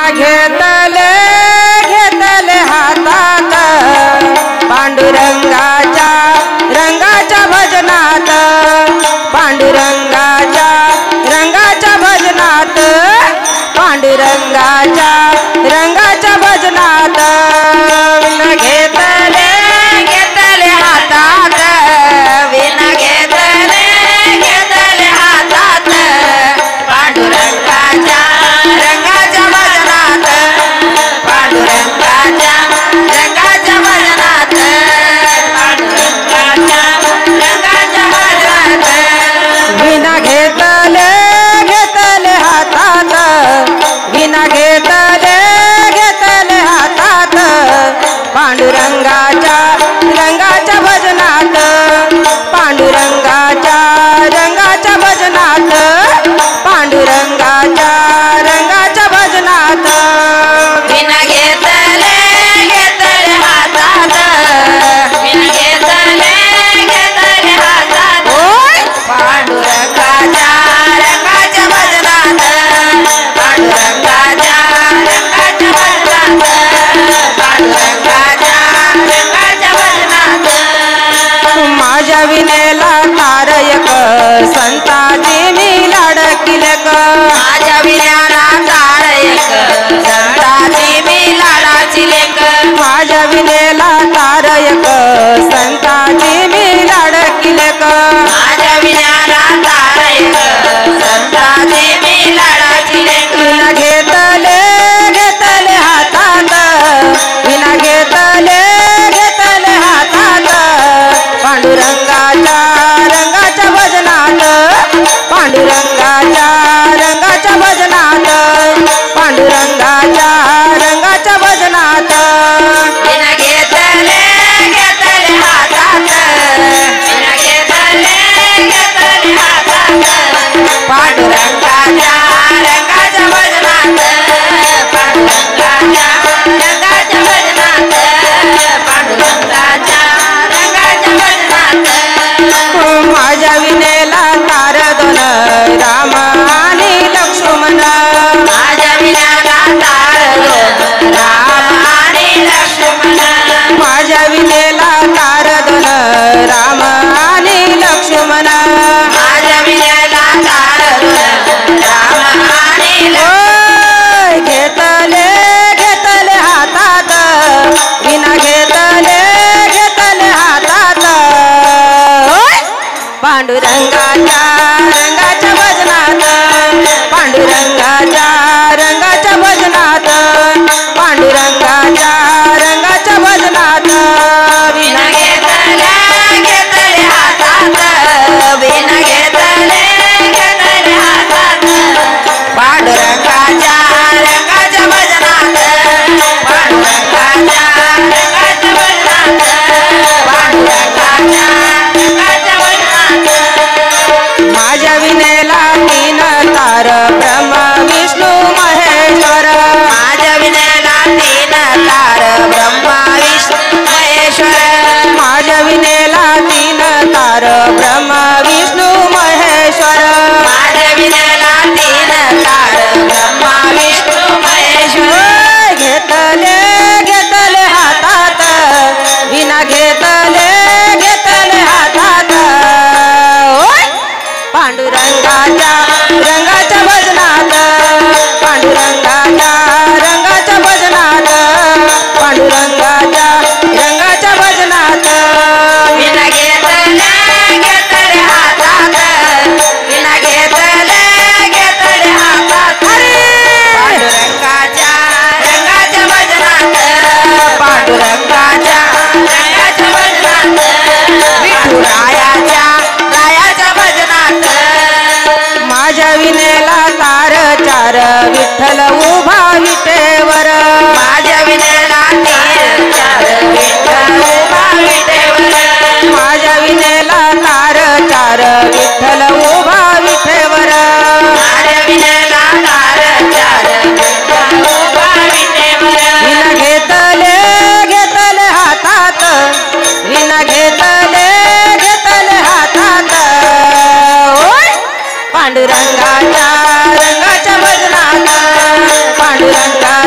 घेतले घेतले हातात पांडुरंगाच्या रंगाच्या भजनात पांडुरंगाच्या रंगाच्या भजनात पांडुरंगाच्या रंगाच्या भजनात घेतले घेतले हातात विन घेतले घेतले हातात पांडुरंगाच्या रंगाच्या भजनात पांडुरंगाच्या रंगाच्या भजनात पांडुरंगाच्या रंगाच्या भजनात विना घेतले घेतले हातात विना घेतले घेतले हातात पांडुरंगाच्या रंगाच्या भजनात पांडुरंगाच्या रंगाच्या भजनात पांडुरंगाच्या रंगाच्या भजनात विना घेतले घेतले हातात विना घेतले घेतले हातात पांडुरंगाच्या रंगाच्या भजनात पांडुरंगाच्या रंगाच्या भजनात पांडुरंगाच्या रंगाच्या भजनात माझ्या विनेला तारयक संताची मी लाडकिलेक माझ्या विनेला तारयक संताची मी लाडाची लेक माझ्या विनेला तारयक संताची मी लाडकिलेक माझ्या विनेला तारयक संताची मी लाडाची लेक विना घेतले घेतले हातात विना घेतले घेतले हातात पांडुरंगाच्या रंगाच्या भजनात पांडुरंगाच्या रंगाच्या भजनात पांडुरंगाच्या रंगाच्या भजनात विना घेतले घेतले हातात विना घेतले घेतले हातात पांडुरंगाच्या रंगाच्या भजनात पांडुरंगाच्या रंगाच्या भजनात पांडुरंगाच्या रंगाच्या भजनात माझ्या विनेला तार दोन राम आणि लक्ष्मण माझ्या विनेला तार दोन राम आणि लक्ष्मण माझ्या विनेला तार दोन राम आणि लक्ष्मण माझ्या विनेला तार दोन राम आणि घेतले घेतले हातात विना घेतले घेतले हातात पांडुरंगाच्या रंगाच्या भजनात पांडुरंगाच्या रंगाच्या भजनात पांडुरंगाच्या रंगाच्या भजनात विना घेतले घेतले हातात विना घेतले घेतले हातात पांडुरंगाच्या रंगाच्या भजनात पांडुरंगाच्या रंगाच्या भजनात पांडुरंगाच्या रंगाच्या भजनात माझ्या विनेला तीन तार ब्रह्मा विष्णू महेश्वर माझ्या विनेला तीन तार ब्रह्मा विष्णू महेश्वर माझ्या विनेला तीन तार ब्रह्मा विष्णू महेश्वर माझ्या विनेला तीन तार ब्रह्मा विष्णू महेश्वर घेतले घेतले हातात विना घेतले घेतले हातात पांडुरंगाच्या रंगाच्या भजनात पांडुरंगाच्या रंगाच्या भजनात पांडुरंगाच्या रंगाच्या भजनात विना घेतले घेतले हातात विना घेतले घेतले हातात पांडुरंगाच्या रंगाच्या भजनात पांडुरंगाच्या रंगाच्या भजनात विठुरायाच्या रायाच्या भजनात माझ्या विनेला तार चार विठ्ठल उभा विटेवर माझ्या विनेला तार चार विठ्ठल उभा विटेवर माझ्या विनेला तार चार विठ्ठल उभा विटेवर माझ्या विनेला तार चार विठ्ठल उभा विटेवर विना घेतले घेतले हातात विना घेतले घेतले हातात पांडुरंगाच्या रंगाच्या भजनात पांडुरंगा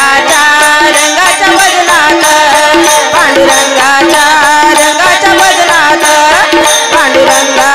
पांडुरंगाच्या रंगाच्या भजनात पांडुरंगाच्या रंगाच्या भजनात पांडुरंगा